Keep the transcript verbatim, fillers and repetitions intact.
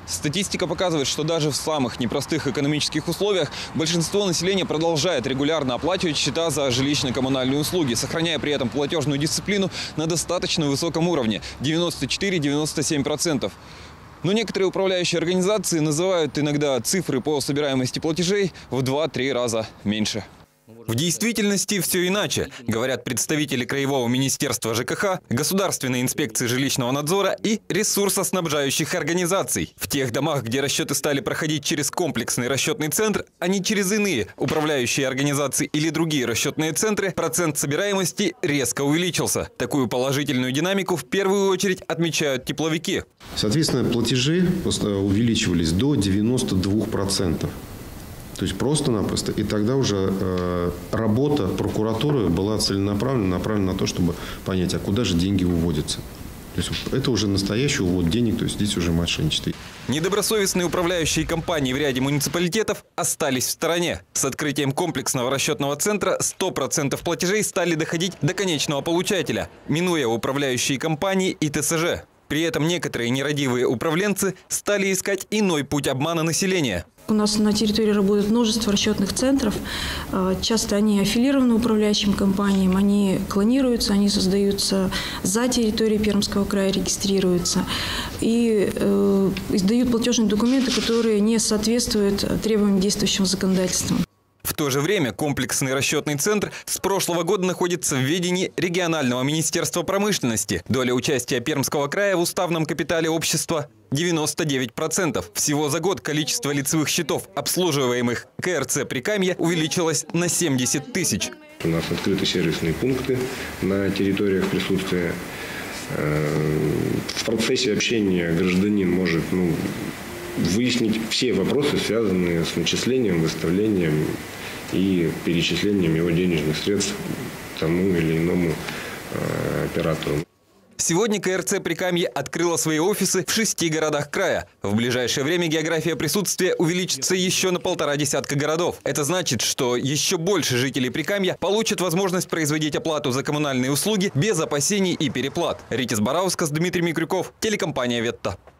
Статистика показывает, что даже в самых непростых экономических условиях большинство населения продолжает регулярно оплачивать счета за жилищно-коммунальные услуги, сохраняя при этом платежную дисциплину на достаточно высоком уровне – девяносто четыре — девяносто семь процентов. Но некоторые управляющие организации называют иногда цифры по собираемости платежей в два-три раза меньше. В действительности все иначе, говорят представители Краевого министерства ЖКХ, Государственной инспекции жилищного надзора и ресурсоснабжающих организаций. В тех домах, где расчеты стали проходить через комплексный расчетный центр, а не через иные управляющие организации или другие расчетные центры, процент собираемости резко увеличился. Такую положительную динамику в первую очередь отмечают тепловики. Соответственно, платежи увеличивались до девяноста двух процентов. То есть просто-напросто. И тогда уже э, работа прокуратуры была целенаправленно направлена на то, чтобы понять, а куда же деньги уводятся. То есть это уже настоящий увод денег, то есть здесь уже мошенничество. Недобросовестные управляющие компании в ряде муниципалитетов остались в стороне. С открытием комплексного расчетного центра сто процентов платежей стали доходить до конечного получателя, минуя управляющие компании и ТСЖ. При этом некоторые нерадивые управленцы стали искать иной путь обмана населения. У нас на территории работает множество расчетных центров. Часто они аффилированы управляющим компаниям, они клонируются, они создаются за территорией Пермского края, регистрируются и э, издают платежные документы, которые не соответствуют требованиям действующего законодательства. В то же время комплексный расчетный центр с прошлого года находится в ведении регионального министерства промышленности. Доля участия Пермского края в уставном капитале общества – девяносто девять процентов. Всего за год количество лицевых счетов, обслуживаемых КРЦ Прикамье, увеличилось на семьдесят тысяч. У нас открыты сервисные пункты на территориях присутствия. В процессе общения гражданин может ну, выяснить все вопросы, связанные с начислением, выставлением и перечислением его денежных средств тому или иному э, оператору. Сегодня КРЦ Прикамье открыла свои офисы в шести городах края. В ближайшее время география присутствия увеличится еще на полтора десятка городов. Это значит, что еще больше жителей Прикамья получат возможность производить оплату за коммунальные услуги без опасений и переплат. Ритис Бараускас, Дмитрий Микрюков, телекомпания «Ветта».